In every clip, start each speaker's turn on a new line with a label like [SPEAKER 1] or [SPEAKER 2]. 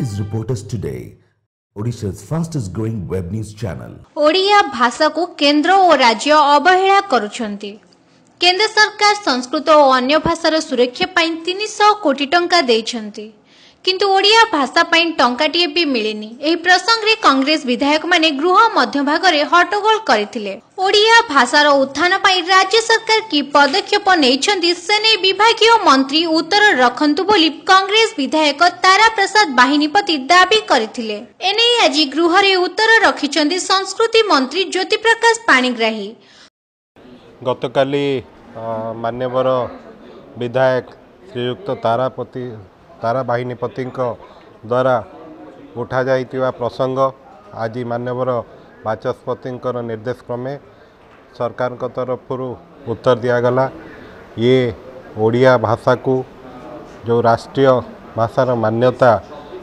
[SPEAKER 1] is Reporters Today, Odisha's fastest growing web news channel.
[SPEAKER 2] Odia भाषा को केंद्र और राज्य अवहेला करुछंती। केंद्र सरकार संस्कृत और अन्य भाषार सुरक्षा पाई 300 कोटी टंका देइछंती, किंतु ओडिया भाषा पाई टंकाटिए भी मिलेनी। एही प्रसंग रे कांग्रेस विधायक माने गृह मध्य भाग रे हट्टगोल करथिले। ओडिया भाषार उत्थान पाई राज्य सरकार की पदक्षेप नेइछंती सेने विभागीय मंत्री उत्तर रखंतु बोली कांग्रेस विधायक तारा प्रसाद बाहिनीपति दाबी करथिले। एने आज गृह रे उत्तर रखिछंती संस्कृति मंत्री ज्योति प्रकाश पाणिग्राही।
[SPEAKER 3] गतकाली मान्यवर विधायक श्रीयुक्त तारा बाहिनीपति द्वारा उठा जाइतिवा प्रसंग आज मान्यवर बाचस्पति निर्देश क्रमे सरकार तरफ उत्तर दिगला। ये ओडिया भाषा को जो राष्ट्रीय भाषार मान्यता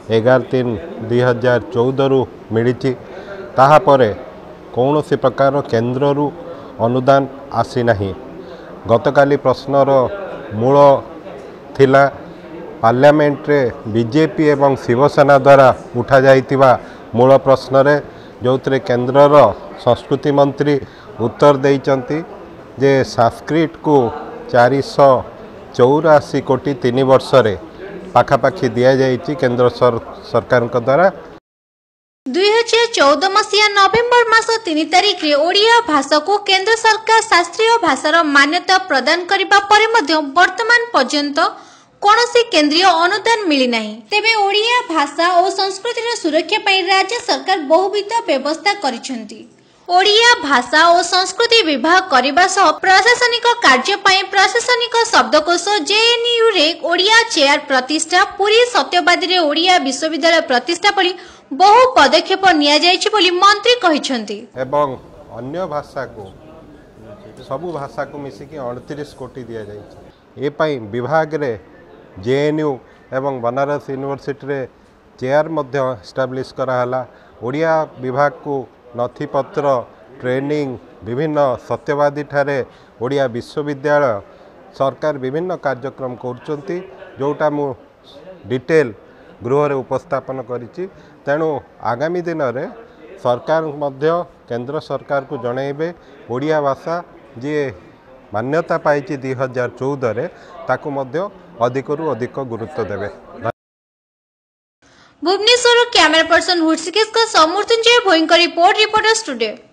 [SPEAKER 3] 11/3/2014 मिली ताहापरे कौन सी प्रकार केंद्र अनुदान आसी नहीं। गतकाली प्रश्नर मूल थिला पार्लियामेंट रे बीजेपी एवं शिवसेना द्वारा उठा जाइतिवा मूल प्रश्न रे जो केंद्रर संस्कृति मंत्री उत्तर देइचंती जे संस्कृत को 484 कोटी 3 वर्ष रे पाखापाखी दिया जाइछि केंद्र सरकार द्वारा।
[SPEAKER 2] 2014 मसीहा नवेम्बर मास 3 तारिख रे ओडिया भाषा को केंद्र सरकार शास्त्रीय भाषार मान्यता प्रदान करिबा परे मध्य वर्तमान पर्यंत कौनसी केंद्रीय अनुदान मिली नहीं। तेबे ओडिया भाषा और संस्कृतिर सुरक्षा पाई राज्य सरकार बहुविध व्यवस्था करिसेंती। ओडिया भाषा और संस्कृति विभाग करबा सह प्रशासनिक कार्य पाई प्रशासनिक शब्दकोश जेएनयू रे ओडिया चेयर प्रतिष्ठा पुरी सत्यवादी रे ओडिया विश्वविद्यालय प्रतिष्ठा पड़ी बहु पदक्षेप निया जायछि बोली मंत्री कहिसेंती।
[SPEAKER 3] एवं अन्य भाषा को सबु भाषा को मिसिकी 38 कोटी दिया जायछि। ए पाई विभाग रे जेएनयू एवं बनारस यूनिवर्सिटी रे चेयर मध्य एस्टाब्लिश कराला। ओडिया विभाग को नथिपत्र ट्रेनिंग विभिन्न सत्यवादी ठारे ओडिया विश्वविद्यालय सरकार विभिन्न कार्यक्रम करचंती जोटा मु डिटेल गृह रे उपस्थापन करिछि। तेणु आगामी दिन रे सरकार मध्य केंद्र सरकार को जणैबे ओडिया भाषा जे मान्यता पाई 2014 रे ताकू मध्य अधिकरु अधिक गुरुत्व देवे।
[SPEAKER 2] भुवनेश्वर कैमरा पर्सन हुडसिकेश का समृत्युंजय भोईंकर रिपोर्ट रिपोर्टर्स टुडे।